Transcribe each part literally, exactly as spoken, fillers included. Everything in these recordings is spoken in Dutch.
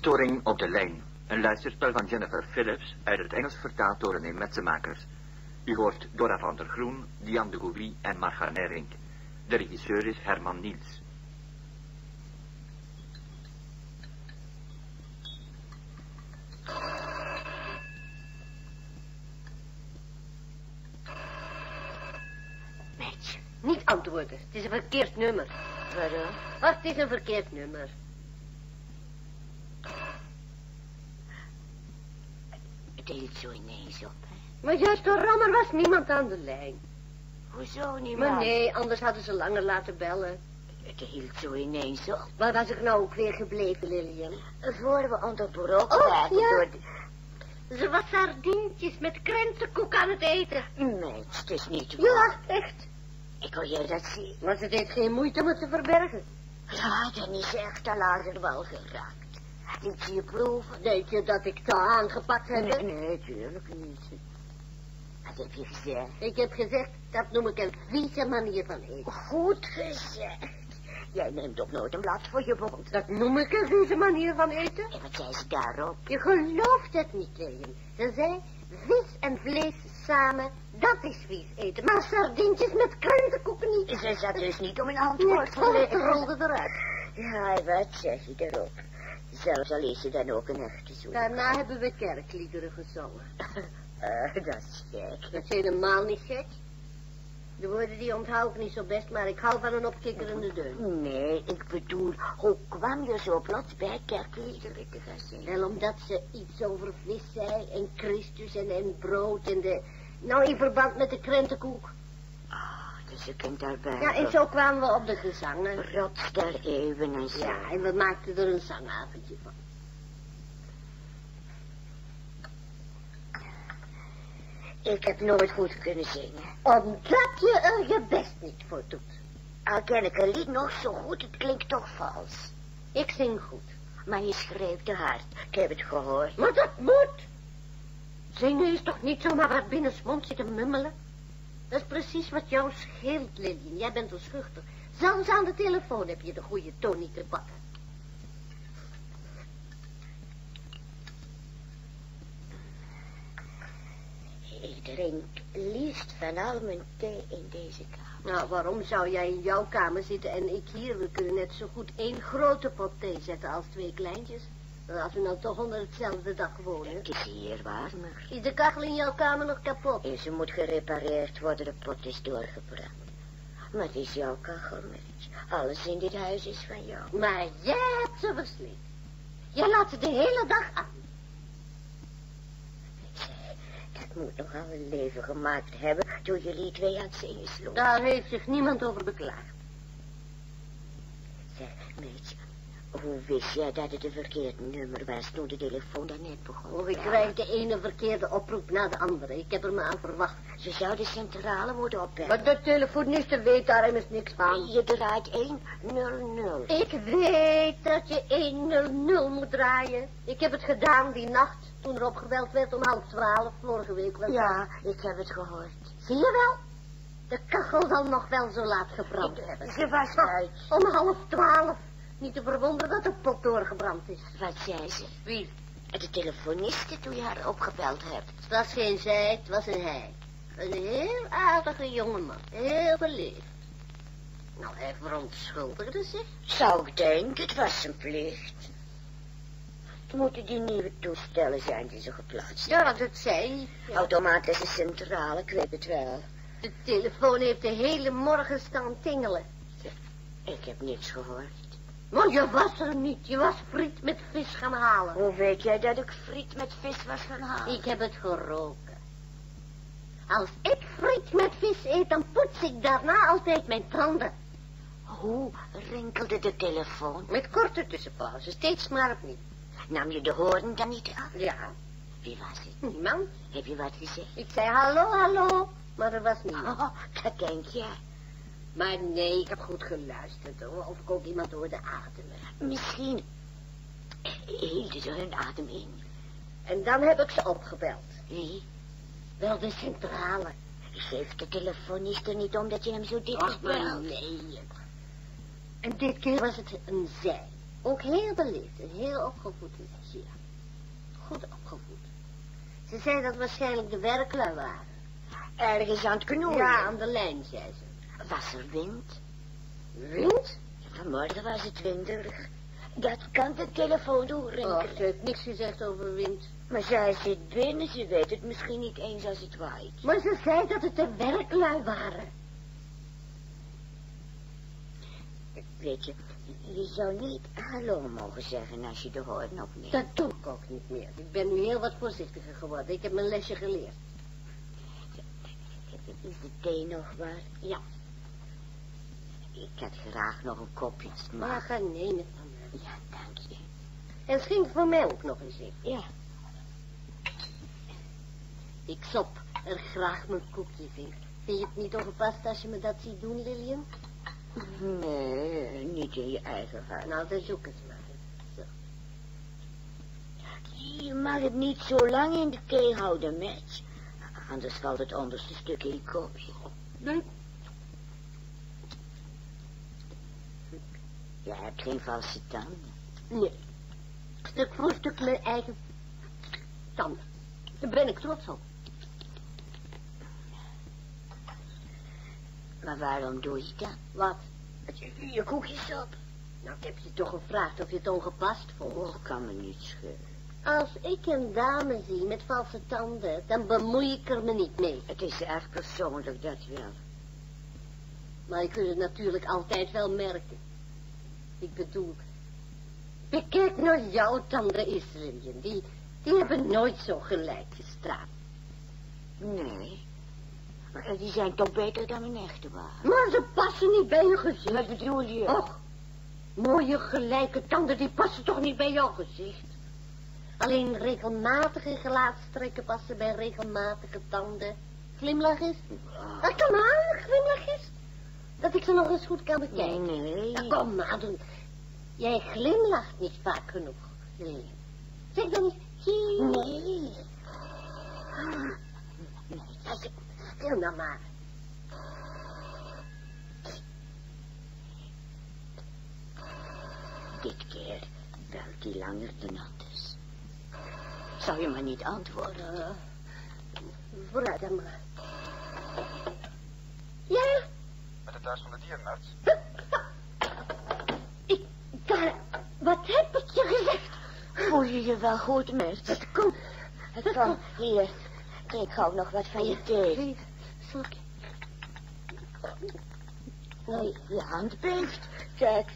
Storing op de lijn. Een luisterspel van Jennifer Phillips, uit het Engels vertaald door René Metsenmakers. U hoort Dora van der Groen, Diane de Gouvy en Marga Nerink. De regisseur is Herman Niels. Meidje, niet antwoorden. Het is een verkeerd nummer. Waarom? Wat is een verkeerd nummer? Het hield zo ineens op, hè? Maar juist door rammer was niemand aan de lijn. Hoezo niemand? Maar nee, anders hadden ze langer laten bellen. Het hield zo ineens op. Waar was ik nou ook weer gebleven, Lilian? Voor we onderbroken Oh, werden ja. door de... Ze was sardientjes met krentenkoek aan het eten. Meid, het is niet waar. Ja, echt. Ik wil je dat zien. Maar ze deed geen moeite om het te verbergen. Ja, dan is ze echt al lager wel geraakt. Dit zie je proeven. Denk je dat ik het aangepakt heb? Nee, nee, tuurlijk niet. Wat heb je gezegd? Ik heb gezegd, dat noem ik een vieze manier van eten. Goed gezegd. Jij neemt ook nooit een blad voor je mond. Dat noem ik een vieze manier van eten? En wat zei ze daarop? Je gelooft het niet, Lilian. Ze zei, vis en vlees samen, dat is vies eten. Maar sardientjes met krentenkoeken niet. Ze zat dus niet om een antwoord Nee, te het leggen. rolde eruit. Ja, wat zeg je erop? Zelfs al is ze dan ook een echte zoen. Daarna hebben we kerkliederen gezongen. Uh, dat is gek. Dat is helemaal niet gek. De woorden die onthoud ik niet zo best, maar ik hou van een opkikkerende deun. Nee, ik bedoel, hoe kwam je zo plots bij kerkliederen te gaan zingen? Wel omdat ze iets over vis zei en Christus en, en brood en de... Nou, in verband met de krentenkoek. Ah, dus je kunt daarbij... Ja, en zo kwamen we op de gezangen. Rots der eeuwen en zo. Ja, en we maakten er een zangavondje van. Ik heb nooit goed kunnen zingen. Omdat je er je best niet voor doet. Al ken ik een lied nog zo goed, het klinkt toch vals. Ik zing goed. Maar je schreeuwt te hard. Ik heb het gehoord. Maar dat moet. Zingen is toch niet zomaar wat binnensmonds zitten mummelen? Dat is precies wat jou scheelt, Lilian. Jij bent een schuchter. Zelfs aan de telefoon heb je de goede toon niet te pakken. Ik drink liefst van al mijn thee in deze kamer. Nou, waarom zou jij in jouw kamer zitten en ik hier? We kunnen net zo goed één grote pot thee zetten als twee kleintjes. Als we nou toch onder hetzelfde dak wonen. Het is hier warmer. Is de kachel in jouw kamer nog kapot? En ze moet gerepareerd worden, de pot is doorgebrand. Maar het is jouw kachel, meid. Alles in dit huis is van jou. Maar jij hebt ze versleten. Jij laat ze de hele dag aan. Dat moet nogal een leven gemaakt hebben toen jullie twee aan het zingen sloegen. Daar heeft zich niemand over beklaagd. Zeg, meid, hoe wist jij dat het een verkeerd nummer was toen de telefoon daarnet begon? Oh, ik krijg de ene verkeerde oproep na de andere. Ik heb er me aan verwacht. Ze zou de centrale moeten opbellen. Maar de telefoniste weet daar immers niks van. Je draait één nul nul. Ik weet dat je één nul nul moet draaien. Ik heb het gedaan die nacht toen er opgebeld werd om half twaalf vorige week. Was Ja, ik heb het gehoord. Zie je wel? De kachel zal nog wel zo laat gebrand hebben. Ze was uit. Om half twaalf. Niet te verwonderen dat de pot doorgebrand is. Wat zei ze? Wie? De telefoniste toen je haar opgebeld hebt. Het was geen zij, het was een hij. Een heel aardige jongeman. Heel beleefd. Nou, hij verontschuldigde zich. Zou ik denken, het was zijn plicht. Het moeten die nieuwe toestellen zijn die ze geplaatst Ja, dat zei hij. Automatische centrale, ik weet het wel. De telefoon heeft de hele morgen staan tingelen. Ik heb niks gehoord. Maar je was er niet. Je was friet met vis gaan halen. Hoe weet jij dat ik friet met vis was gaan halen? Ik heb het geroken. Als ik friet met vis eet, dan poets ik daarna altijd mijn tanden. Hoe rinkelde de telefoon? Met korte tussenpauzen, steeds maar opnieuw. Nam je de hoorn dan niet af? Ja. Wie was het? Niemand. Heb je wat gezegd? Ik zei hallo, hallo, maar er was niemand. Oh, dat denk je. Maar nee, ik heb goed geluisterd, hoor. Of ik ook iemand hoorde ademen. Misschien hielden ze hun adem in. En dan heb ik ze opgebeld. Wie? Wel de centrale. Geeft de telefonist er niet om dat je hem zo dik Ach, maar belt? nee. En dit keer was het een zij. Ook heel beleefd en heel opgevoed is ze, ja. Goed opgevoed. Ze zei dat waarschijnlijk de werklui waren. Ergens aan het knoeien. Ja, aan de lijn, zei ze. Was er wind? Wind? Vanmorgen was het winderig. Dat kan de telefoon doorrinkelen. Oh, ze heeft niks gezegd over wind. Maar zij zit binnen, ze weet het misschien niet eens als het waait. Maar ze zei dat het de werklui waren. Weet je, je zou niet hallo mogen zeggen als je de hoorn opneemt. Dat doe ik ook niet meer. Ik ben nu heel wat voorzichtiger geworden. Ik heb mijn lesje geleerd. Is de thee nog waar? Ja. Ik had graag nog een kopje smaak. Maar ga nemen van mij. Ja, dank je. En schenk voor mij ook nog eens in. Ja. Ik sop er graag mijn koekjes in. Vind je het niet ongepast als je me dat ziet doen, Lilian? Nee, niet in je eigen huis. Nou, dan zoek het maar. Zo. Je mag het niet zo lang in de thee houden, Mitch. Anders valt het onderste stuk in je kopje. Nee. Je hebt geen valse tanden. Nee. Stuk voor stuk mijn eigen tanden. Daar ben ik trots op. Maar waarom doe je dat? Wat? Je, je koekjes op. Nou, ik heb je toch gevraagd of je het ongepast vond. Oh, kan me niet scheuren. Als ik een dame zie met valse tanden, dan bemoei ik er me niet mee. Het is erg persoonlijk, dat wel. Maar je kunt het natuurlijk altijd wel merken. Ik bedoel, bekijk naar jouw tanden, Israëliën. Die, die hebben nooit zo gelijk gestaan. Nee. Maar die zijn toch beter dan mijn echte waren. Maar ze passen niet bij je gezicht. Wat bedoel je? Och, mooie gelijke tanden, die passen toch niet bij jouw gezicht. Alleen regelmatige gelaatstrekken passen bij regelmatige tanden. Glimlach eens. Oh. Ah, kom aan, glimlach eens. Dat ik ze nog eens goed kan bekijken. Nee, nee. Ja, kom maar, doen. Jij glimlacht niet vaak genoeg, Lilian. Zeg dan eens, zie. Nee. Kijk, stil nou maar. Dit keer belt hij langer dan anders. Zou je maar niet antwoorden? Uh, vooruit dan maar. Ja? Met het thuis van de dierenarts? Ik, daar, wat heb ik je gezegd? Voel je je wel goed, Mert? Het komt. Het kan. Hier, ik hou nog wat van je thee. Hier, slokje. Nee, je hand beeft. Kijk.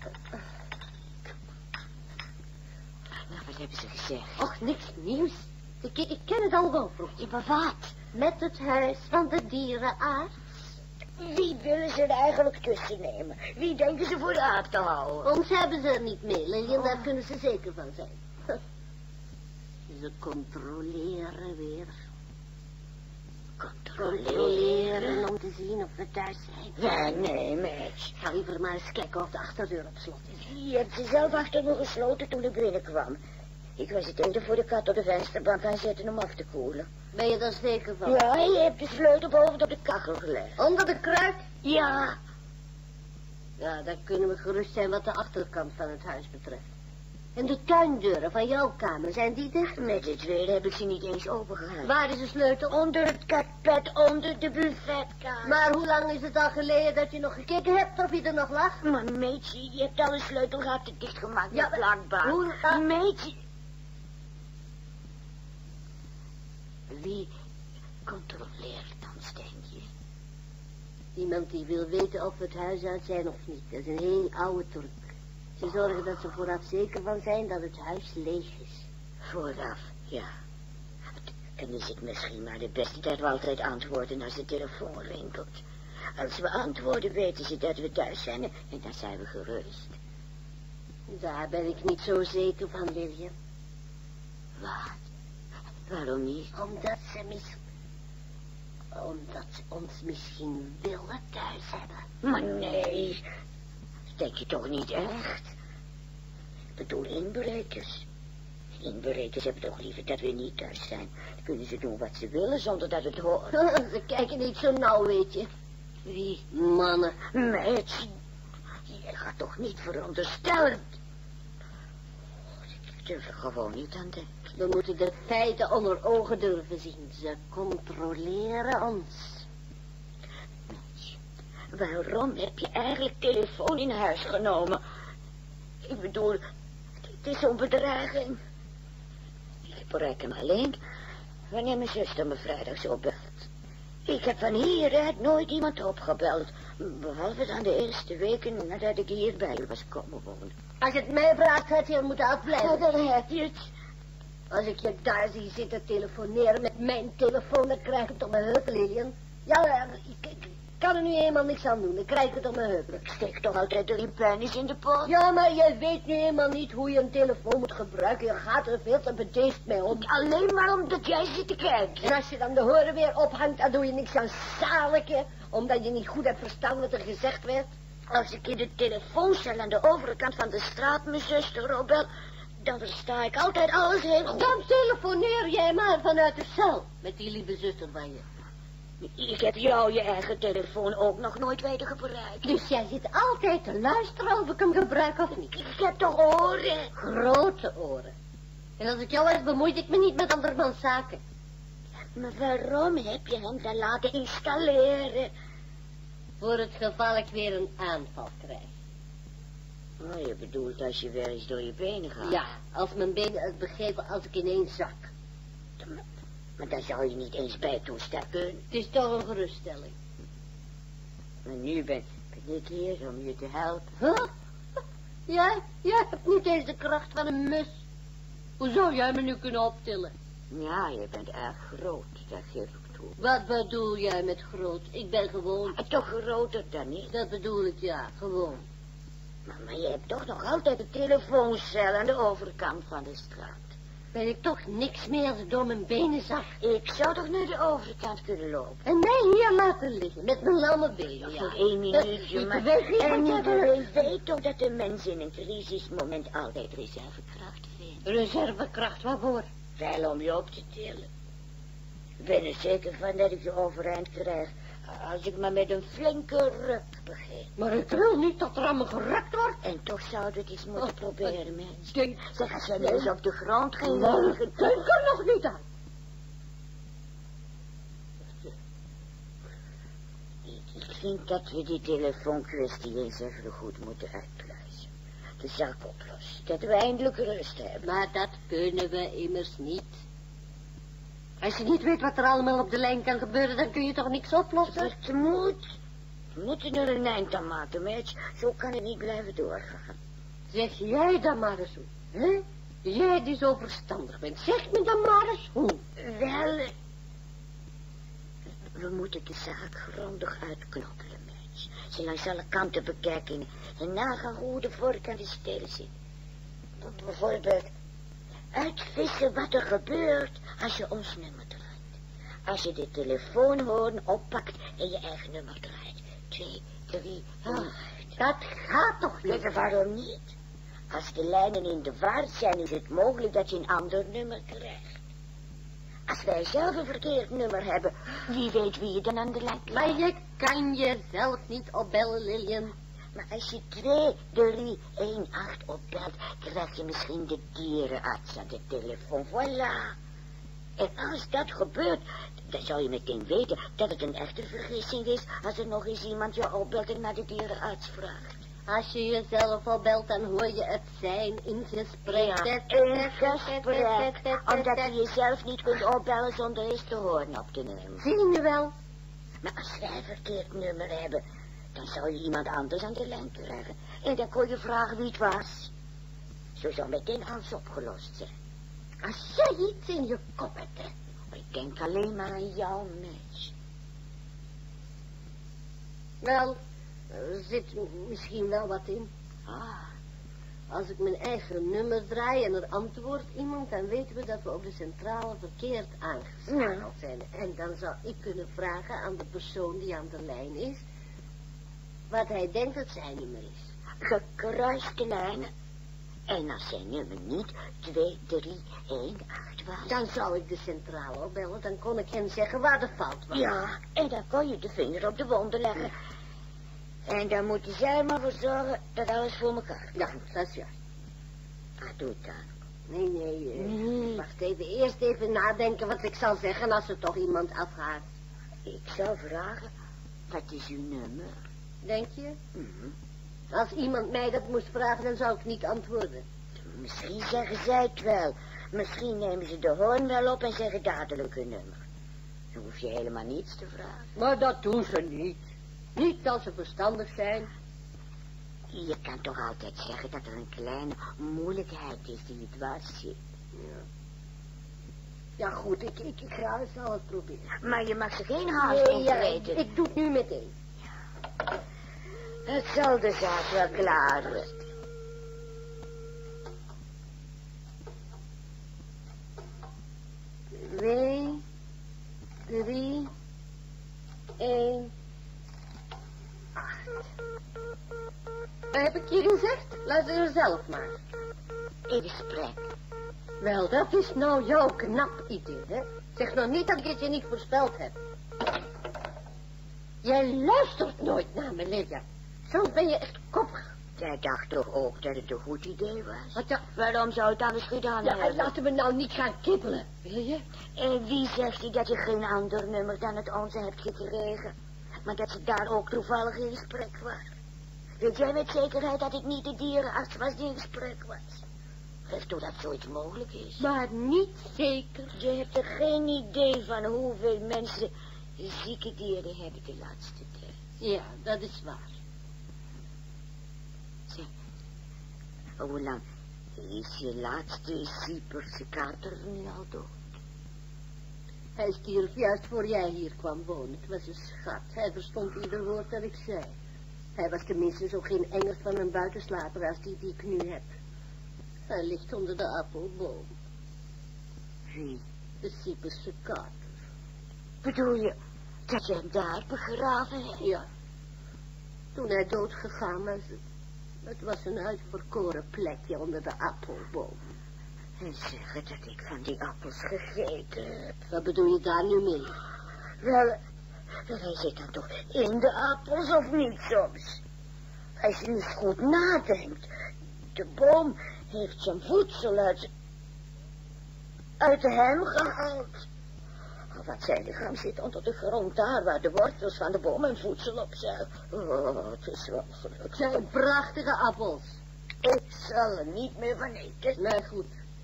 Nou, wat hebben ze gezegd? Och, niks nieuws. Ik, ik ken het al wel, vroeg. Ja, maar wat? Met het huis van de dierenarts. Wie willen ze er eigenlijk tussen nemen? Wie denken ze voor de aap te houden? Ons hebben ze er niet mee, Lilian, daar kunnen ze zeker van zijn. Ze controleren weer. Controleren? Controleren om te zien of we thuis zijn. Ja, nee, meisje. Ik ga liever maar eens kijken of de achterdeur op slot is. Je hebt ze zelf achter me gesloten toen ik binnenkwam. Ik was het eten voor de kat op de vensterbank gaan zetten om af te koelen. Ben je daar zeker van? Ja, je hebt de sleutel bovenop de kachel gelegd. Onder de kruik? Ja. Ja, dan kunnen we gerust zijn wat de achterkant van het huis betreft. En de tuindeuren van jouw kamer, zijn die dicht? Met het weer heb ik ze niet eens opengehaald. Waar is de sleutel? Onder het karpet, onder de buffetkamer. Maar hoe lang is het al geleden dat je nog gekeken hebt of hij er nog lag? Maar meisje, je hebt alle sleutelgaten dichtgemaakt Ja, met maar plakband. hoe lang- Meisje. Wie controleert dan, denk je? Iemand die wil weten of we het huis uit zijn of niet. Dat is een heel oude truc. Ze zorgen dat ze vooraf zeker van zijn dat het huis leeg is. Vooraf, ja. En is het misschien maar de beste dat we altijd antwoorden als de telefoon rinkelt. Als we antwoorden weten ze dat we thuis zijn en dan zijn we gerust. Daar ben ik niet zo zeker van, Lilian. Wat? Waarom niet? Omdat ze mis... Omdat ze ons misschien willen thuis hebben. Maar nee, dat denk je toch niet echt? Ik bedoel inbrekers. Inbrekers hebben toch liever dat we niet thuis zijn. Dan kunnen ze doen wat ze willen zonder dat het hoort. Ze kijken niet zo nauw, weet je. Wie? Mannen. Meisje, je gaat toch niet veronderstellen... durf er gewoon niet aan denken. We moeten de feiten onder ogen durven zien. Ze controleren ons. Mens, waarom heb je eigenlijk telefoon in huis genomen? Ik bedoel, het is zo'n bedreiging. Ik bereik hem alleen wanneer mijn zuster me vrijdag zo belt. Ik heb van hieruit nooit iemand opgebeld. Behalve dan de eerste weken nadat ik hier bij je was komen wonen. Als je het mij vraagt, had je er moeten afblijven. Ja, dan heb je het. Als ik je daar zie zitten telefoneren met mijn telefoon, dan krijg ik het op mijn heupen, Lilian. Ja, ik, ik kan er nu eenmaal niks aan doen. Dan krijg ik het op mijn heupen. Ik steek toch altijd drie pennies in de pot? Ja, maar jij weet nu eenmaal niet hoe je een telefoon moet gebruiken. Je gaat er veel te bedeesd mee om. Alleen maar omdat jij zit te kijken. En als je dan de horen weer ophangt, dan doe je niks aan zaliken, omdat je niet goed hebt verstaan wat er gezegd werd. Als ik in de telefooncel aan de overkant van de straat mijn zuster opbel, dan versta ik altijd alles heel goed. Dan telefoneer jij maar vanuit de cel met die lieve zuster van je. Ik heb jou je eigen telefoon ook nog nooit weten gebruikt. Dus jij zit altijd te luisteren of ik hem gebruik of niet. Ik heb toch oren? Grote oren. En als ik jou was, bemoeide ik me niet met andermans zaken. Maar waarom heb je hem dan laten installeren? Voor het geval ik weer een aanval krijg. Oh, je bedoelt als je weer eens door je benen gaat? Ja, als mijn benen het begeven als ik ineens zak. Maar, maar dan zou je niet eens bij het toestel kunnen. Het is toch een geruststelling. Maar nu ben, ben ik hier om je te helpen. Huh? Jij, jij hebt niet eens de kracht van een mus. Hoe zou jij me nu kunnen optillen? Ja, je bent erg groot, dat geef ik toe. Wat bedoel jij met groot? Ik ben gewoon... Maar toch groter dan ik. Dat bedoel ik, ja, gewoon. Maar, maar je hebt toch nog altijd een telefooncel aan de overkant van de straat. Ben ik toch niks meer als ik door mijn benen zag. Ik zou toch naar de overkant kunnen lopen? En mij hier laten liggen, met mijn lamme benen, ja. Voor één minuutje, Ik maar... weet niet En wat jij iedereen weet toch dat de mens in een crisismoment altijd reservekracht vindt. Reservekracht, waarvoor? Wel om je op te tillen. Ik ben er zeker van dat ik je overeind krijg. Als ik maar met een flinke ruk begin. Maar ik wil niet dat er aan me gerukt wordt. En toch zou je het eens moeten Oh, proberen, mens. Denk, Zeg, als jij nu eens op de grond ging maar liggen... ik denk er nog niet aan. Ik, ik vind dat we die telefoonkwestie eens even goed moeten uitpluizen. De zaak oplossen. Dat we eindelijk rust hebben. Maar dat kunnen we immers niet. Als je niet weet wat er allemaal op de lijn kan gebeuren, dan kun je toch niks oplossen? Het moet. We moeten er een eind aan maken, meid. Zo kan het niet blijven doorgaan. Zeg jij dan maar eens hoe, hè? Jij die zo verstandig bent, zeg me dan maar eens hoe. Wel, we moeten de zaak grondig uitknokkelen, meid. Ze langs alle kanten bekijken en nagaan hoe de vork aan de steel zit. Bijvoorbeeld, uitvissen wat er gebeurt als je ons nummer draait. Als je de telefoonhoorn oppakt en je eigen nummer draait. Twee, drie, acht. Dat gaat toch niet? Weet je waarom niet? Als de lijnen in de war zijn, is het mogelijk dat je een ander nummer krijgt. Als wij zelf een verkeerd nummer hebben, wie weet wie je dan aan de lijn krijgt. Maar je kan jezelf niet opbellen, Lilian. Maar als je twee, drie, één, acht opbelt, krijg je misschien de dierenarts aan de telefoon. Voilà. En als dat gebeurt, dan zou je meteen weten dat het een echte vergissing is als er nog eens iemand je opbelt en naar de dierenarts vraagt. Als je jezelf opbelt, dan hoor je het zijn in gesprek. Ja, een gesprek. Omdat je jezelf niet kunt opbellen zonder eens te horen op te nemen. Zie je nu wel? Maar als wij een verkeerd nummer hebben, dan zou je iemand anders aan de lijn krijgen. En dan kon je vragen wie het was. Zo zou meteen alles opgelost zijn. Als jij iets in je kop hebt, hè. Ik denk alleen maar aan jou, meisje. Wel, er zit misschien wel wat in. Ah, Als ik mijn eigen nummer draai en er antwoordt iemand, dan weten we dat we op de centrale verkeerd aangeschakeld zijn. En dan zou ik kunnen vragen aan de persoon die aan de lijn is, wat hij denkt dat zijn nummer is. gekruiste lijnen. En als zijn nummer niet twee, drie, één, acht was. Dan zou ik de centrale opbellen, dan kon ik hen zeggen waar de fout was. Ja, en dan kon je de vinger op de wonden leggen. En dan moeten zij maar voor zorgen dat alles voor elkaar Ja, komt. dat is juist. Ah, doe het dan. Nee, nee, eh, Nee. wacht even. Eerst even nadenken wat ik zal zeggen als er toch iemand afhaakt. Ik zou vragen, wat is uw nummer? Denk je? Mhm. Als iemand mij dat moest vragen, dan zou ik niet antwoorden. Misschien zeggen zij het wel. Misschien nemen ze de hoorn wel op en zeggen dadelijk hun nummer. Dan hoef je helemaal niets te vragen. Maar dat doen ze niet. Niet als ze verstandig zijn. Je kan toch altijd zeggen dat er een kleine moeilijkheid is die het dwars zit. Ja. Ja, goed, ik, ik, ik ga het zal het proberen. Maar je mag ze geen haast Nee, ja, opvreten. ik doe het nu meteen. Het zal de zaak wel klaar worden. Twee, drie, één, acht. Wat heb ik je gezegd? Luister er zelf maar. In gesprek. Wel, dat is nou jouw knap idee, hè? Zeg nou niet dat ik het je niet voorspeld heb. Jij luistert nooit naar me, Lydia. Soms ben je echt koppig. Jij dacht toch ook dat het een goed idee was? Wat ja, Waarom zou het anders gedaan ja, hebben? laten we nou niet gaan kibbelen, wil je? En wie zegt je dat je geen ander nummer dan het onze hebt gekregen? Maar dat ze daar ook toevallig in gesprek was. Weet jij met zekerheid dat ik niet de dierenarts was die in gesprek was? Geef toe dat zoiets mogelijk is. Maar niet zeker. Je hebt er geen idee van hoeveel mensen zieke dieren hebben de laatste tijd. Ja, dat is waar. Zeg, hoe lang is je laatste Sieperse kater nu al dood? Hij stierf juist voor jij hier kwam wonen. Het was een schat. Hij verstond ieder woord dat ik zei. Hij was tenminste zo geen engel van een buitenslaper als die die ik nu heb. Hij ligt onder de appelboom. Wie? De Sieperse kater. Bedoel je dat je hem daar begraven hebt? Ja. Toen hij doodgegaan was, het was een uitverkoren plekje onder de appelboom. En zeggen dat ik van die appels gegeten heb. Wat bedoel je daar nu mee? Wel, wel, hij zit dan toch in de appels of niet soms? Als je eens goed nadenkt. De boom heeft zijn voedsel uit, uit hem gehaald. Wat zijn lichaam zit onder de grond daar waar de wortels van de boom en voedsel op zijn. Oh, het is wel gelukkig. Het zijn prachtige appels. Ik zal er niet meer van eten. Maar goed.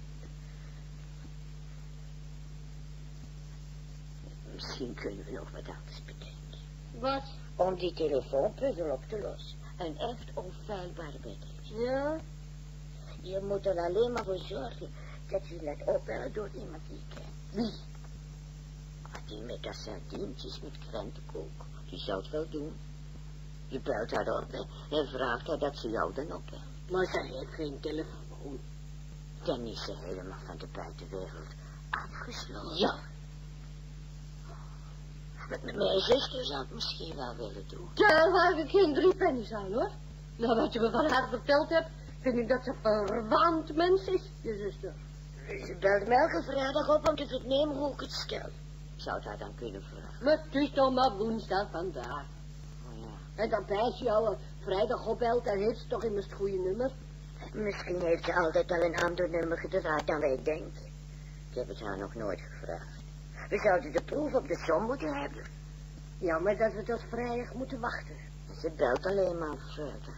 Misschien kunnen we nog wat anders bedenken. Wat? Om die telefoonpuzzel op te lossen. Een echt onfeilbare bedrijf. Ja? Je moet er alleen maar voor zorgen dat je laat opbellen door iemand die je kent. Wie? Die met dat sardientjes met krentenkoek. Die zou het wel doen. Je belt haar op hè, en vraagt haar dat ze jou dan opbelt. Maar zij heeft geen telefoon. Dan is ze helemaal van de buitenwereld afgesloten. Ja. M- m- Mijn zuster zou het misschien wel willen doen. Daar heb ik geen drie pennies aan, hoor. Nou, wat je me van haar verteld hebt, vind ik dat ze een verwaand mens is, je zuster. Ze belt me elke vrijdag op om te vernemen hoe ik het stel. Ik zou het haar dan kunnen vragen. Maar het is toch maar woensdag vandaag. Oh ja. En dan bij je al vrijdag opbelt, dan heeft ze toch immers het goede nummer. Misschien heeft ze altijd al een ander nummer gedraaid dan wij denken. Ik heb het haar nog nooit gevraagd. We zouden de proef op de som moeten hebben. Ja, maar dat we tot vrijdag moeten wachten. Ze belt alleen maar vrijdag.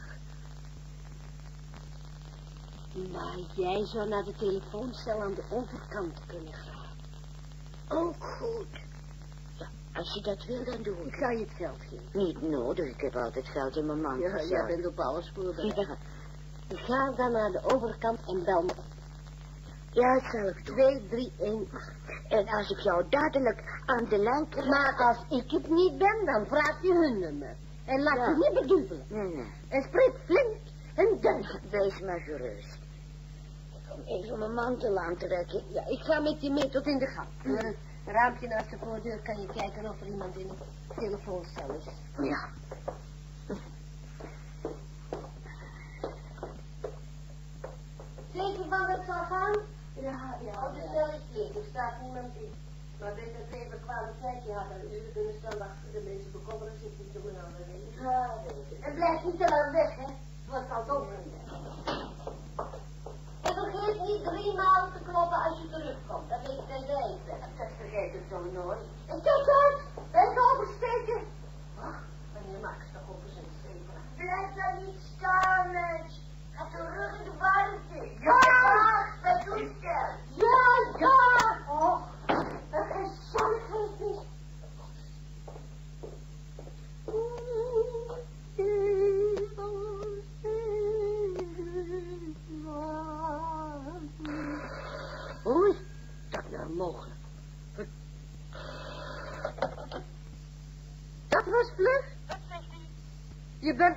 Maar jij zou naar de telefooncel aan de overkant kunnen gaan. Ook goed. Ja, als je dat wil, dan doe Ik ik. ga je het geld geven. Niet nodig, ik heb altijd geld in mijn mand. Ja, jij bent op alles voorbereid. Ja, Ga dan naar de overkant en bel me. ja, dat zal ik doen. twee, drie, één. En als ik jou dadelijk aan de lijn krijg... Maar als ik het niet ben, dan vraag je hun nummer. En laat Ja. je niet bedubelen. Nee, nee. En spreek flink en duidelijk. Wees maar gerust. Ik kom even mijn mantel aantrekken. Ja, ik ga met je mee tot in de gang. Door een raampje naast de voordeur kan je kijken of er iemand in de telefooncel is. Ja. Zeker van dat zal gaan? Ja, ja. Al de cel is leeg, er staat niemand in. Maar dit is even kwaliteit, je had een uur kunnen staan wachten. De mensen bekommeren zich niet om een andere reden. Ja, weet ik. En blijf niet te lang weg, hè. Het wordt al donker. En vergeet niet driemaal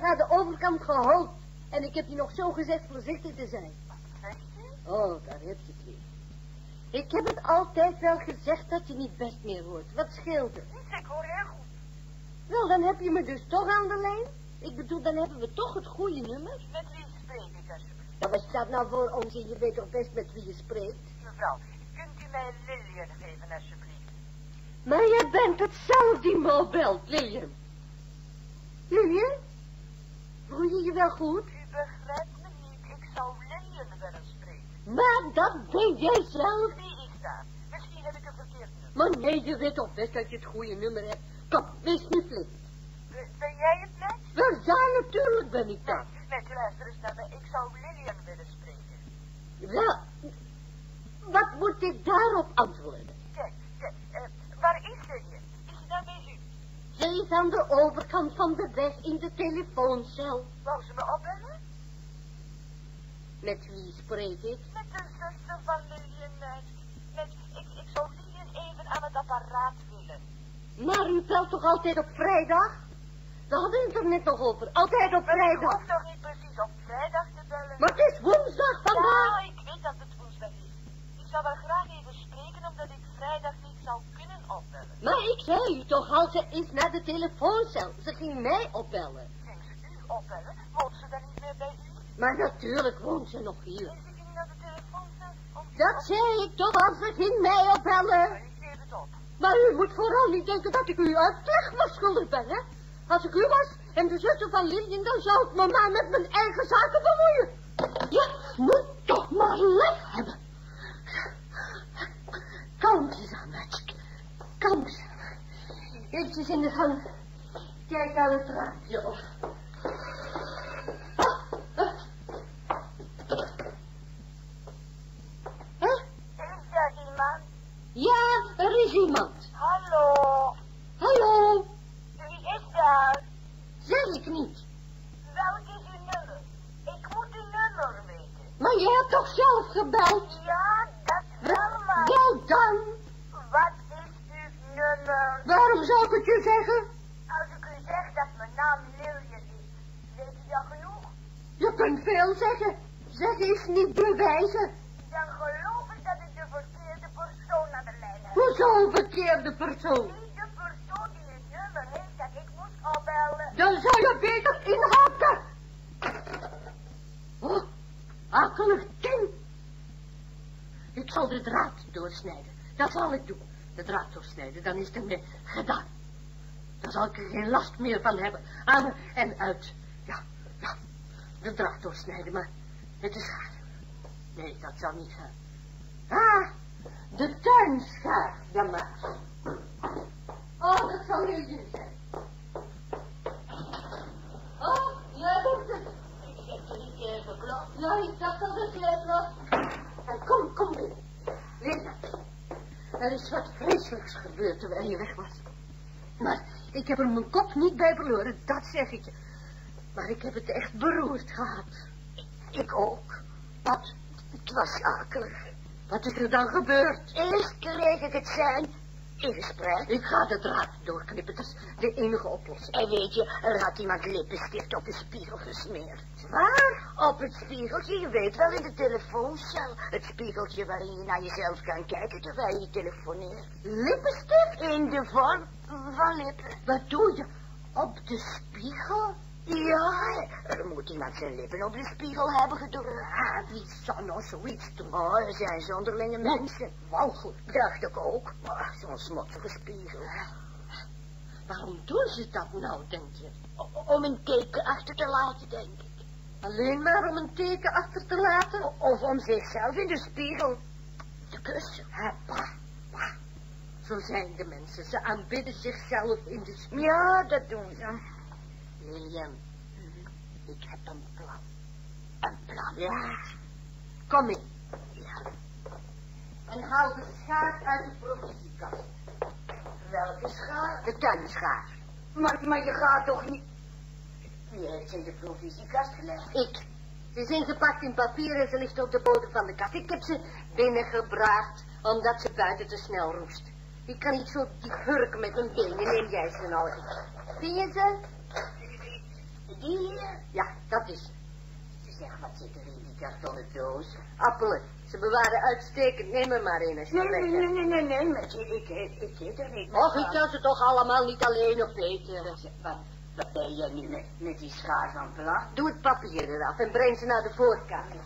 weg naar de overkant gehold. En ik heb je nog zo gezegd voorzichtig te zijn. Wat zegt u? Oh, daar heb je het weer. Ik heb het altijd wel gezegd dat je niet best meer hoort. Wat scheelt er? Niets, ik hoor heel goed. Wel, dan heb je me dus toch aan de lijn. Ik bedoel, dan hebben we toch het goede nummer. Met wie spreek ik alsjeblieft? Ja, wat staat nou voor onzin? Je weet toch best met wie je spreekt? Mevrouw, kunt u mij Lilian geven alsjeblieft? Maar jij bent het zelf die me belt, Lilian. Lilian? Voel je je wel goed? U begrijpt me niet. Ik zou Lilian willen spreken. Maar dat ben jij zelf. Wie is daar? Misschien heb ik een verkeerd nummer. Maar nee, je weet toch best dat je het goede nummer hebt. Kom, wees niet flink. Ben jij het net? Wel, ja, natuurlijk ben ik dat. Net, luister eens naar me. Ik zou Lilian willen spreken. Wel, wat moet ik daarop antwoorden? Kijk, kijk, uh, waar is Lilian? Is ze daar bij u? Ze is aan de overkant van de weg in de telefooncel. Wou ze me opbellen? Met wie spreek ik? Met de zuster van Lilian. uh, Met, ik, ik zou Lilian even aan het apparaat willen. Maar u belt toch altijd op vrijdag? We hadden het er net nog over. Altijd op Maar ik vrijdag. hoef toch niet precies op vrijdag te bellen? Maar het is woensdag vandaag. Ja, ik weet dat het woensdag is. Ik zou wel graag even spreken, omdat ik vrijdag niet zou kunnen opbellen. Maar ik zei u toch al, ze is naar de telefooncel. Ze ging mij opbellen. Ging ze u opbellen? Woont ze dan niet meer bij u? Maar natuurlijk woont ze nog hier. En ze ging naar de telefoon zelf? Of Dat zei ik toch al, ze ging mij opbellen. Maar ik geef het op. Maar u moet vooral niet denken dat ik u uitleg schuldig ben, hè? Als ik u was en de zuster van Lilian, dan zou ik me maar met mijn eigen zaken bemoeien. Je moet toch maar lef hebben. Kalmpjes aan, meisje. Kalmpjes aan. Eventjes in de gang. Kijk aan het raampje of... Huh? Is er iemand? Ja, er is iemand. Hallo? Hallo, Wie is daar? zeg ik niet. Welk is uw nummer? Ik moet uw nummer weten. Maar je hebt toch zelf gebeld? Ja, dat wel, maar... Wel dan. Wat is uw nummer? Waarom zou ik het je zeggen? Als ik u zeg dat mijn naam Lilian is, weet u dat genoeg? Je kunt veel zeggen. Zeggen is niet bewijzen. Dan geloof ik dat ik de verkeerde persoon aan de lijn heb. Hoezo een verkeerde persoon? Niet de persoon die het nummer heeft dat ik moest opbellen. Dan zou je beter inhaken. Oh, akelig ding. Ik zal de draad doorsnijden. Dat zal ik doen. De draad doorsnijden, dan is het ermee gedaan. Dan zal ik er geen last meer van hebben. Aan en uit. Ja, ja. De draad doorsnijden, maar het is gaar. Nee, dat zal niet gaan. Ah, de tuinschaar, dan maar. Oh, dat zal Lilian zijn. Oh, jij bent het. Ik heb er niet even klap. Ja, ik dacht dat het jij was. En kom, kom binnen. Linda, er is wat vreselijks gebeurd terwijl je weg was. Maar ik heb er mijn kop niet bij verloren, dat zeg ik je. Maar ik heb het echt beroerd gehad. Ik ook. Wat? Het was akelig. Wat is er dan gebeurd? Eerst kreeg ik het zijn in gesprek. Ik ga de draad doorknippen, dat is de enige oplossing. En weet je, er had iemand lippenstift op de spiegel gesmeerd. Waar? Op het spiegeltje, je weet wel, in de telefooncel. Het spiegeltje waarin je naar jezelf kan kijken terwijl je telefoneert. Lippenstift? In de vorm van lippen. Wat doe je? Op de spiegel? Ja, er moet iemand zijn lippen op de spiegel hebben gedrukt. Ah, wie zou nou zoiets doen? Oh, er zijn zonderlinge mensen. Walgelijk. Dacht ik ook. Maar zo'n smotsige spiegel. Waarom doen ze dat nou, denk je? O- om een teken achter te laten, denk ik. Alleen maar om een teken achter te laten? O- of om zichzelf in de spiegel te kussen. Ah, bah, bah. Zo zijn de mensen. Ze aanbidden zichzelf in de spiegel. Ja, dat doen ze. Lilian, ik heb een plan. Een plan? Ja. Kom in. Ja. En haal de schaar uit de provisiekast. Welke schaar? De tuinschaar. Maar, maar je gaat toch niet... Wie heeft ze in de provisiekast gelegd? Ik. Ze is ingepakt in papier en ze ligt op de bodem van de kast. Ik heb ze binnengebracht, omdat ze buiten te snel roest. Ik kan niet zo die hurken met mijn benen. Neem jij ze nou eens. Zie je ze? Die hier? Ja, dat is ze. Zeg, wat zit er in die kartonnen doos? Appelen. Ze bewaren uitstekend. Neem er maar een als je Nee, weg nee, hebt. nee, nee, nee, nee, met je, ik, ik, ik zit er niet. Och, ik kan ze toch allemaal niet alleen opeten. Wat, wat ben jij nu met, met die schaar van plan? Doe het papier eraf en breng ze naar de voorkamer.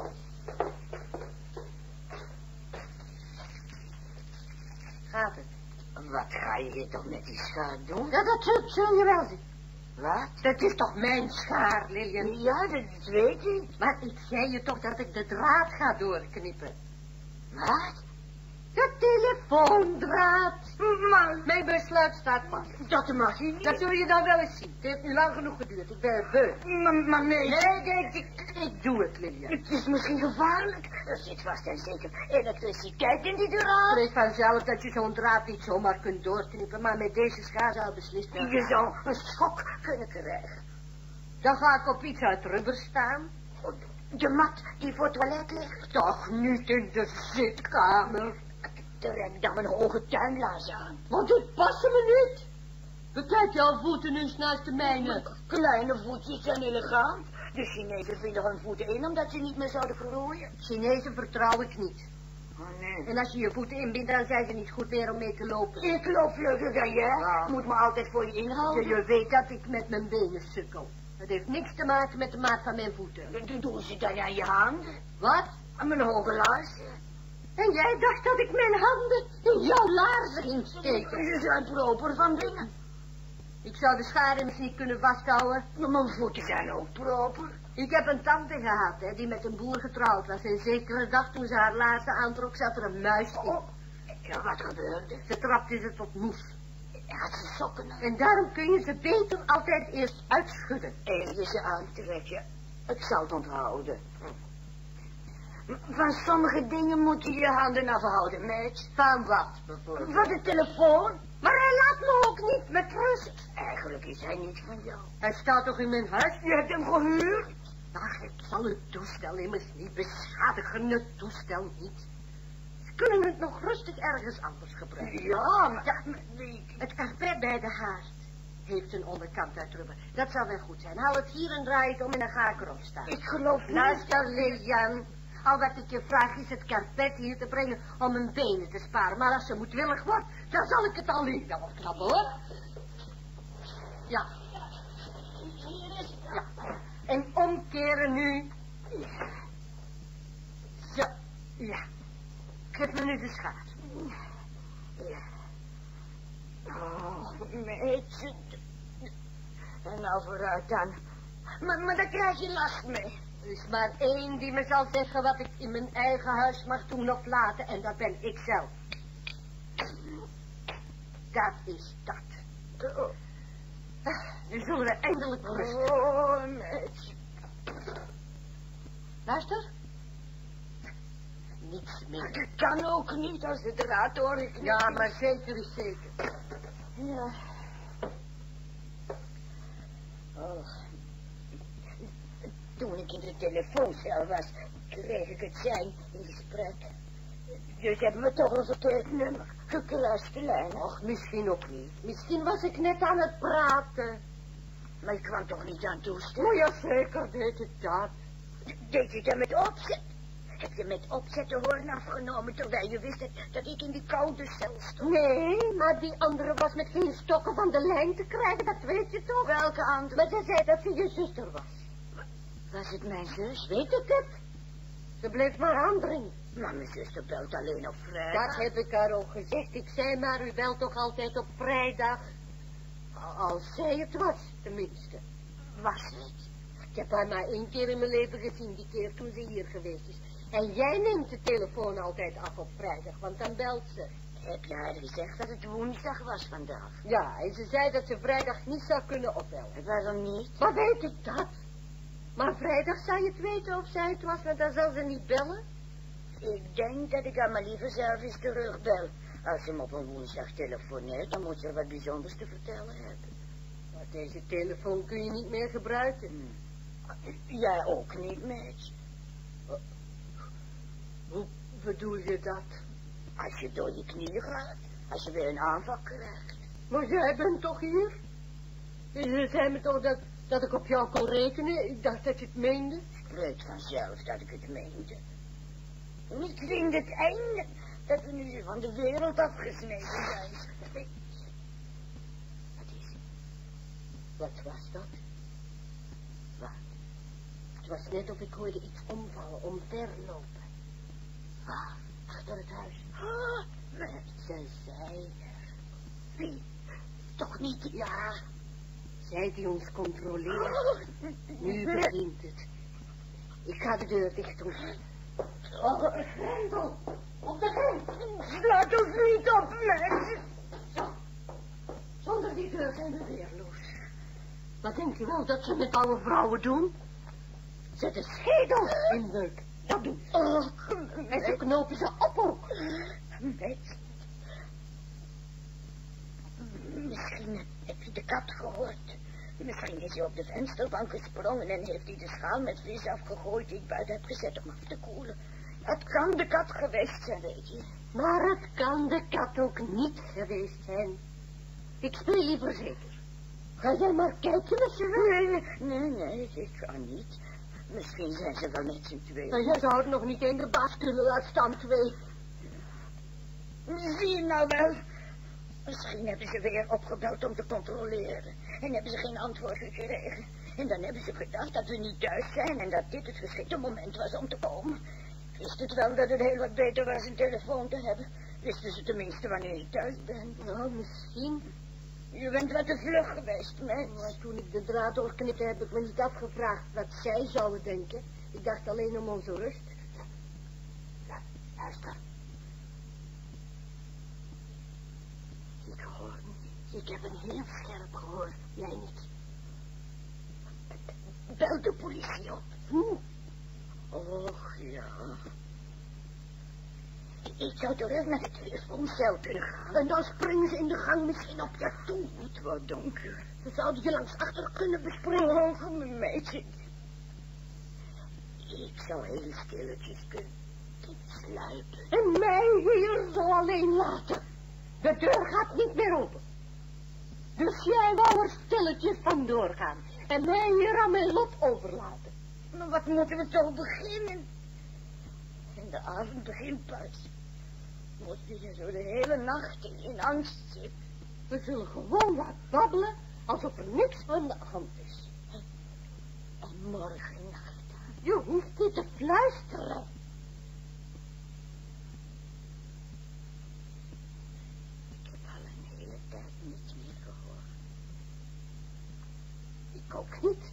Gaat het? Wat ga je hier toch met die schaar doen? Ja, dat zul, zul je wel zien. Wat? Dat is toch mijn schaar, Lilian? Ja, dat weet ik. Maar ik zei je toch dat ik de draad ga doorknippen. Wat? De telefoondraad. Maar, Mijn besluit staat vast. dat mag je niet. Dat zul je dan wel eens zien. Het heeft nu lang genoeg geduurd. Ik ben beu. Maar, maar nee. Nee, nee, ik, ik doe het, Lilian. Het is misschien gevaarlijk. Er zit vast en zeker elektriciteit in die Ik draad. weet vanzelf dat je zo'n draad niet zomaar kunt doorknippen, maar met deze schaar zou beslist wel Je gaan. zou een schok kunnen krijgen. Dan ga ik op iets uit rubber staan. De mat die voor het toilet ligt. Toch niet in de zitkamer. Trek dan een hoge tuinlaars aan. Want het passen me niet. Bekijk jouw voeten eens naast de mijne. Kleine voetjes zijn elegant. De Chinezen vinden hun voeten in omdat ze niet meer zouden groeien. Chinezen vertrouw ik niet. Oh nee. En als je je voeten inbindt, dan zijn ze niet goed meer om mee te lopen. Ik loop vlugger dan jij. Ja. Moet me altijd voor je inhouden. Je, je weet dat ik met mijn benen sukkel. Het heeft niks te maken met de maat van mijn voeten. Dan doen ze dan aan je handen. Wat? Aan mijn hoge laarzen. En jij dacht dat ik mijn handen in jouw laarzen ging steken. Ze zijn proper van binnen. Ik zou de schaar immers niet kunnen vasthouden. Maar mijn voeten zijn ook proper. Ik heb een tante gehad, hè, die met een boer getrouwd was. En zekere dag toen ze haar laarzen aantrok, zat er een muis in. Oh, ja, wat gebeurde? Ze trapte ze tot moes. Had ze sokken aan. En daarom kun je ze beter altijd eerst uitschudden. En je ze aantrekken. Ik zal het onthouden. Van sommige dingen moet je je handen afhouden, meid. Van wat, bijvoorbeeld? Van de telefoon. Maar hij laat me ook niet met rust. Eigenlijk is hij niet van jou. Hij staat toch in mijn huis? Je hebt hem gehuurd. Ach, ik zal het toestel immers niet beschadigen, het toestel niet. Ze kunnen het nog rustig ergens anders gebruiken. Ja, maar... Ja, maar die... Het karpet bij de haard heeft een onderkant uit rubber. Dat zou wel goed zijn. Haal het hier en draai het om en dan ga ik erop staan. Ik geloof niet. Luister, Lilian. Al wat ik je vraag is het karpet hier te brengen om mijn benen te sparen. Maar als ze moedwillig wordt, dan zal ik het alleen wel opknappen, hoor. Ja. Hier is... Ja. En omkeren nu. Zo. Ja. Geef me nu de schaar. Ja. Oh, meidje. En nou vooruit dan. Maar, maar daar krijg je last mee. Er is maar één die me zal zeggen wat ik in mijn eigen huis mag doen of laten. En dat ben ik zelf. Dat is dat. Oh. Nu zullen we eindelijk rusten. Oh, meidje. Luister. Niets meer. Dat kan ook niet als de draad doorknipt. Ja, maar zeker is zeker. Ja. Oh. Toen ik in de telefooncel was, kreeg ik het zijn in gesprek. Dus hebben we toch een verkeerd nummer, gekruiste lijn. Och, misschien ook niet. Misschien was ik net aan het praten. Maar ik kwam toch niet aan toestemmen? Oh ja, zeker deed ik dat. Deed je dat met opzet? Heb je met opzet de hoorn afgenomen terwijl je wist dat, dat ik in die koude cel stond? Nee, maar die andere was met geen stokken van de lijn te krijgen, dat weet je toch? Welke andere? Maar ze zei dat ze je zuster was. Was het mijn zus? Weet ik het? Ze bleef maar aandringen. Maar mijn zuster belt alleen op vrijdag. Dat heb ik haar ook gezegd. Ik zei maar, u belt toch altijd op vrijdag? Als zij het was, tenminste. Was het? Ik heb haar maar één keer in mijn leven gezien, die keer toen ze hier geweest is. En jij neemt de telefoon altijd af op vrijdag, want dan belt ze. Heb je haar gezegd dat het woensdag was vandaag? Ja, en ze zei dat ze vrijdag niet zou kunnen opbellen. Waarom niet? Maar weet ik dat? Maar vrijdag zou je het weten of zij het was, want dan zal ze niet bellen. Ik denk dat ik haar maar liever zelf eens terugbel. Als ze me op een woensdag telefoneert, dan moet ze wat bijzonders te vertellen hebben. Maar deze telefoon kun je niet meer gebruiken. Hm. Jij ook niet, meid. Hoe bedoel je dat? Als je door je knieën gaat, als je weer een aanval krijgt. Maar jij bent toch hier? Je zei me toch dat Dat ik op jou kon rekenen? Ik dacht dat je het meende. Spreekt vanzelf dat ik het meende. Misschien het einde dat we nu van de wereld afgesneden zijn. Wat is het? Wat was dat? Wat? Het was net of ik hoorde iets omvallen, omverlopen. Waar? Achter het huis. Ah, Ze zei er. wie? Toch niet? Ja, zij die ons controleert. Nu begint het. Ik ga de deur dicht doen. Oh, Grendel! Op de grens! Slaat ons niet op, mensen! Zo. Zonder die deur zijn we weerloos. Wat denk je wel dat ze met oude vrouwen doen? Zet de schedel in werk. Dat doen ze. Oh, En ze knopen ze op ook. Mets. Misschien heb je de kat gehoord. Misschien is hij op de vensterbank gesprongen en heeft hij de schaal met vis afgegooid die ik buiten heb gezet om af te koelen. Het kan de kat geweest zijn, weet je. Maar het kan de kat ook niet geweest zijn. Ik speel liever zeker. Ga jij maar kijken met ze wel. Nee, nee, nee, ik kan niet. Misschien zijn ze wel met z'n tweeën. Nou, jij zou het nog niet één de baas kunnen laten staan twee. Zie je nou wel? Misschien hebben ze weer opgebeld om te controleren. En hebben ze geen antwoord gekregen. En dan hebben ze gedacht dat we niet thuis zijn en dat dit het geschikte moment was om te komen. Wist het wel dat het heel wat beter was een telefoon te hebben. Wisten ze tenminste wanneer je thuis bent. Nou, misschien. Je bent wat te vlug geweest, mens. Maar toen ik de draad doorknipte heb ik me niet afgevraagd wat zij zouden denken. Ik dacht alleen om onze rust. Ja, luister. Ik hoor niet. Ik heb een heel scherp gehoor. Jij niet. Bel de politie op. Hm. Och, ja. Ik zou toch eens naar de telefooncel kunnen gaan. En dan springen ze in de gang misschien op je toe. Het wordt donker. We zouden je langs achter kunnen bespringen. Oh, mijn meisje. Ik zou heel stilletjes kunnen sluipen. En mij hier zo alleen laten. De deur gaat niet meer open. Dus jij wou er stilletjes vandoor gaan. En mij hier aan mijn lot overlaten. Maar wat moeten we toch beginnen? En de avond begint pas. Moet je zo de hele nacht in angst zitten. We zullen gewoon wat babbelen, alsof er niks aan de hand is. En morgen nacht. Je hoeft niet te fluisteren. Ik heb al een hele tijd niets meer gehoord. Ik ook niet.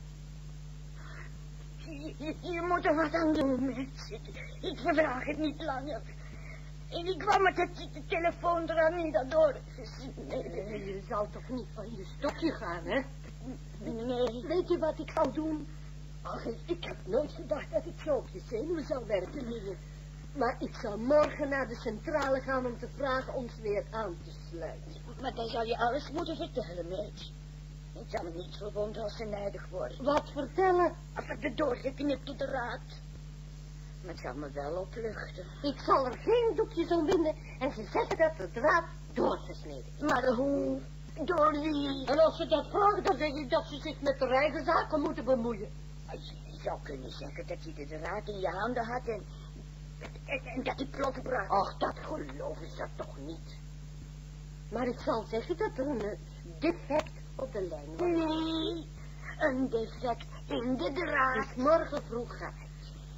Je, je, je moet er wat aan doen, mensen. Ik verdraag het niet langer. En ik kwam met de, de telefoon eraan niet aan door. Nee, je zal toch niet van je stokje gaan, hè? Nee. Weet je wat ik zou doen? Ach, ik, ik heb nooit gedacht dat ik zo op je zenuwen zou werken, Lilian. Maar ik zal morgen naar de centrale gaan om te vragen ons weer aan te sluiten. Maar dan zal je alles moeten vertellen, meid. Ik zal me niet verwonderen als ze nijdig worden. Wat vertellen? Als ik de doorgeknipte draad. Maar het zal me wel opluchten. Ik zal er geen doekjes om winden en ze zeggen dat de draad doorgesneden is. Maar hoe? Door wie? En als ze dat vragen, dan zeg ik dat ze zich met de eigen zaken moeten bemoeien. Je zou kunnen zeggen dat je de draad in je handen had en, en, en dat die plot brak. Ach, dat geloven ze toch niet. Maar ik zal zeggen dat er een defect op de lijn was. Nee, een defect in de draad. Dus morgen vroeg ga ik.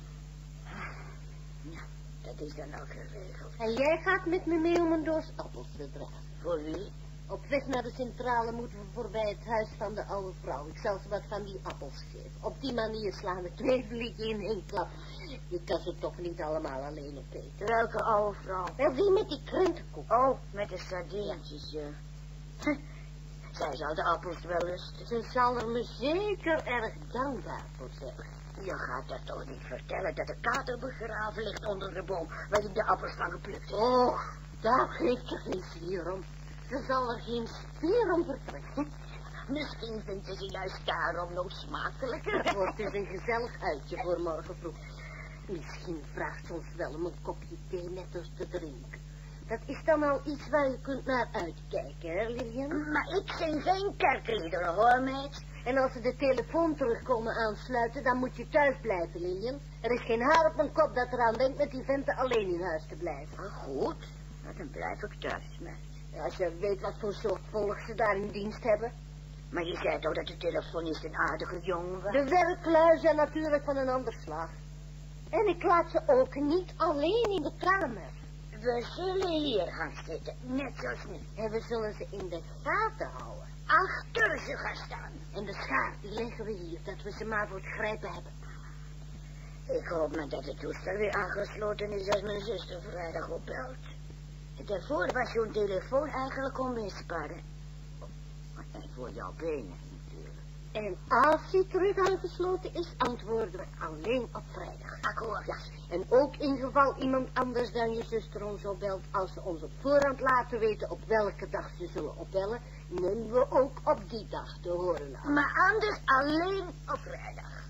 Nou, dat is dan al geregeld. En jij gaat met me mee om een doos appels te dragen. Voor wie? Op weg naar de centrale moeten we voorbij het huis van de oude vrouw. Ik zal ze wat van die appels geven. Op die manier slaan we twee vliegen in één klap. Je kan ze toch niet allemaal alleen opeten. Welke oude vrouw? Wel, die met die krentenkoek. Oh, met de sardientjes, ja. Zij zal de appels wel lusten. Ze zal er me zeker erg dankbaar voor zijn. Je gaat dat toch niet vertellen dat de kater begraven ligt onder de boom waar je de appels van geplukt hebt. Och, daar geeft ze geen spier om. Ze zal er geen spier om vertrekken. Misschien vindt ze ze juist daarom nog smakelijker. Het wordt dus een gezellig uitje voor morgen vroeg. Misschien vraagt ze ons wel om een kopje thee met ons te drinken. Dat is dan al iets waar je kunt naar uitkijken, hè, Lilian? Maar ik zing geen kerkenliederen, hoor, meid. En als ze de telefoon terugkomen aansluiten, dan moet je thuis blijven, Lilian. Er is geen haar op mijn kop dat eraan denkt met die venten alleen in huis te blijven. Ah, goed. Nou, dan blijf ik thuis, meid. Ja, als je weet wat voor soort volk ze daar in dienst hebben. Maar je zei toch dat de telefonist een aardige jongen was? De werklui zijn natuurlijk van een ander slag. En ik laat ze ook niet alleen in de kamer. We zullen hier gaan zitten, net zoals nu. En we zullen ze in de gaten houden. Achter ze gaan staan. En de schaar, die leggen we hier, dat we ze maar voor het grijpen hebben. Ik hoop maar dat het toestel weer aangesloten is als mijn zuster vrijdag opbelt. Daarvoor was zo'n telefoon eigenlijk onmisbaar. En voor jouw benen natuurlijk. En als hij terug aangesloten is, antwoorden we alleen op vrijdag. Akkoord. Ja, en ook in geval iemand anders dan je zuster ons opbelt, als ze ons op voorhand laten weten op welke dag ze zullen opbellen, nemen we ook op die dag te horen aan. Maar anders alleen op vrijdag.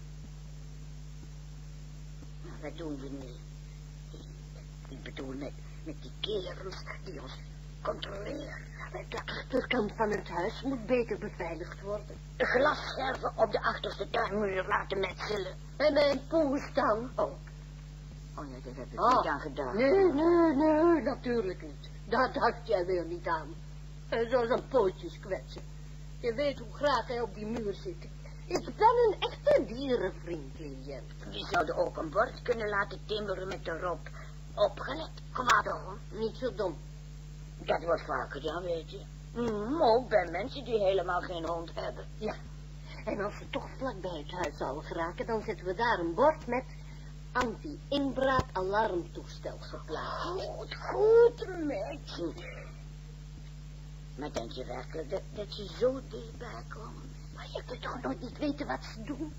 Nou, wat doen we nu? Ik bedoel met, met die kerels die ons controleren. De achterkant van het huis moet beter beveiligd worden. De glasscherven op de achterste tuinmuur laten metselen. En mijn poes dan ook. Oh ja, daar heb ik Oh, niet aan gedacht. Nee, nee, nee, natuurlijk niet. Daar dacht jij weer niet aan. En zo zijn pootjes kwetsen. Je weet hoe graag hij op die muur zit. Ik ben een echte dierenvriend, Lilian. Je zou ook een bord kunnen laten timmeren met erop. Opgelet, kwaadom. Niet zo dom. Dat wordt vaak gedaan, weet je. Mm, ook bij mensen die helemaal geen hond hebben. Ja. En als we toch vlak bij het huis zouden geraken, dan zetten we daar een bord met anti-inbraak-alarmtoestel geplaatst. Goed, goed, meidje. Maar denk je werkelijk dat, dat ze zo dichtbij komen? Maar je kunt toch nooit niet weten wat ze doen?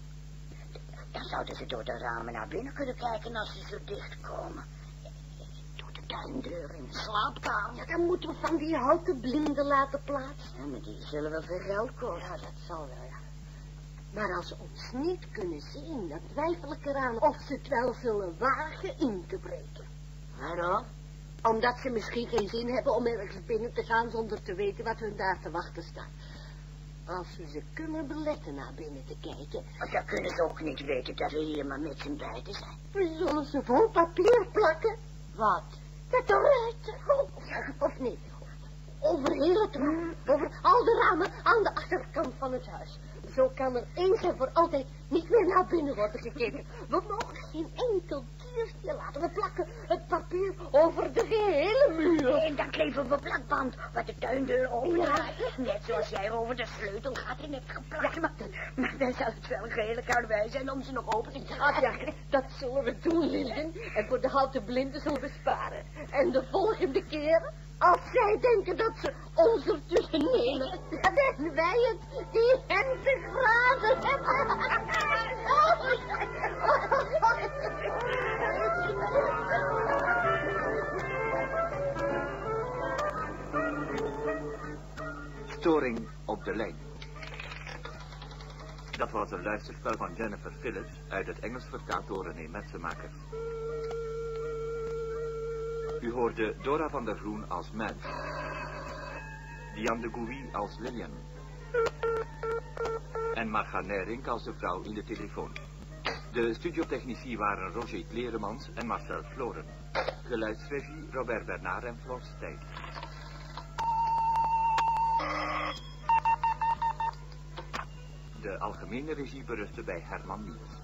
Dan zouden ze door de ramen naar binnen kunnen kijken als ze zo dicht komen. Door de tuindeur in de slaapkamer. Ja, dan moeten we van die houten blinden laten plaatsen. Ja, maar die zullen wel veel geld kosten. Ja, dat zal wel, ja. Maar als ze ons niet kunnen zien, dan twijfel ik eraan of ze het wel zullen wagen in te breken. Waarom? Omdat ze misschien geen zin hebben om ergens binnen te gaan zonder te weten wat hun daar te wachten staat. Als we ze kunnen beletten naar binnen te kijken. Want dan kunnen ze ook niet weten dat we hier maar met z'n beiden zijn. We zullen ze vol papier plakken. Wat? Met de ruiten. Of niet? Over heel het raam. Over al de ramen aan de achterkant van het huis. Zo kan er eens en voor altijd niet meer naar binnen worden gekeken. We mogen geen enkel kiertje laten. We plakken het papier over de gehele muur. En dan kleven we plakband waar de tuindeur opendraait. Ja. Net zoals jij over de sleutel gaat in het geplakt. Ja. Maar, dan, maar dan zal het wel een gehele karwei zijn om ze nog open te krijgen. Ah, ja, dat zullen we doen, Lilian. En voor de houten blinden zullen we sparen. En de volgende keer, als zij denken dat ze ons ertussen nemen, dan zijn wij het die hen te graden hebben. Storing op de lijn. Dat was een luisterspel van Jennifer Phillips uit het Engels vertaald door René Metsenmakers. U hoorde Dora van der Groen als Mens, Diane de Gouy als Lilian en Marga Nijrink als de vrouw in de telefoon. De studiotechnici waren Roger Kleremans en Marcel Floren. Geluidsregie Robert Bernard en Floor Stijn. De algemene regie berustte bij Herman Niels.